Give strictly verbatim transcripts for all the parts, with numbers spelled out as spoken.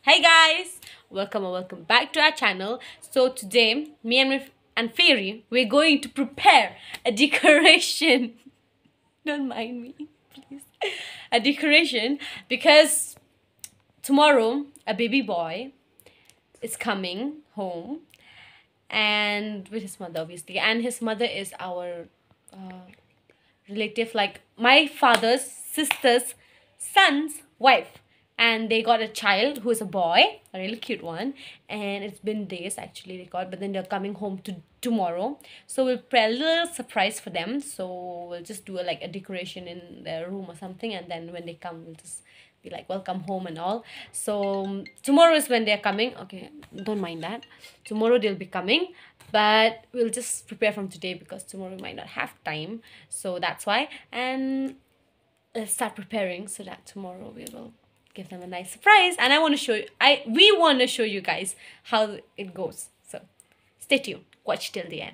Hey guys, welcome or welcome back to our channel. So today, me and my and Fairy, we're going to prepare a decoration. Don't mind me, please. A decoration because tomorrow a baby boy is coming home and with his mother obviously, and his mother is our uh, relative, like my father's sister's son's wife, and they got a child who is a boy, a really cute one, and it's been days actually they got, but then they're coming home to tomorrow, so we'll prepare a little surprise for them. So we'll just do a, like a decoration in their room or something, and then when they come we'll just be like welcome home and all. So um, tomorrow is when they're coming. Okay, don't mind that, tomorrow they'll be coming, but we'll just prepare from today because tomorrow we might not have time, so that's why. And let's start preparing so that tomorrow we will give them a nice surprise, and I want to show you I we want to show you guys how it goes. So stay tuned, watch till the end.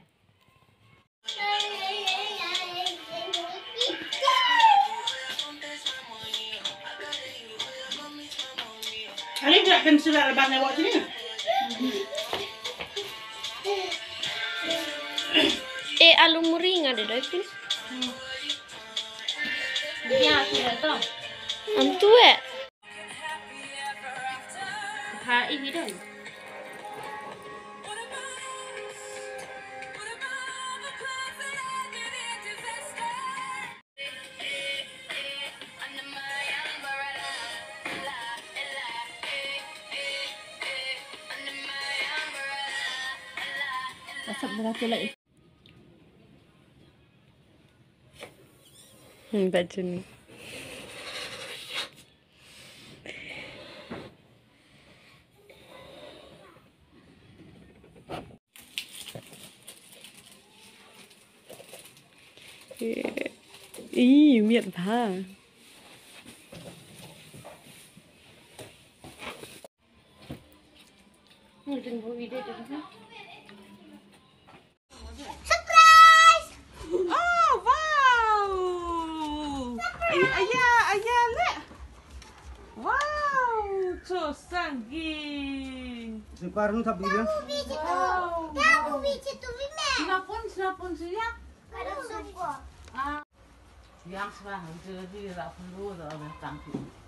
Kali tak kan sudah lepas lewat sini. Eh, alu muring ada dah kan? Ya, sudah tahu. Am tu eh? Ha, ini dah. Masuk beratur lagi. Hmm, baju ni. Ý, miệng hả? Surprise! Oh wow! Surprise! Ayah, ayah lihat. Wow, so sanggih. Sekarang tak boleh. Wow. Aku bici tu bime. Sinapun, sinapun siya. Kalau suka. Ah. Yang sekarang jadi tak perlu dah datang tu.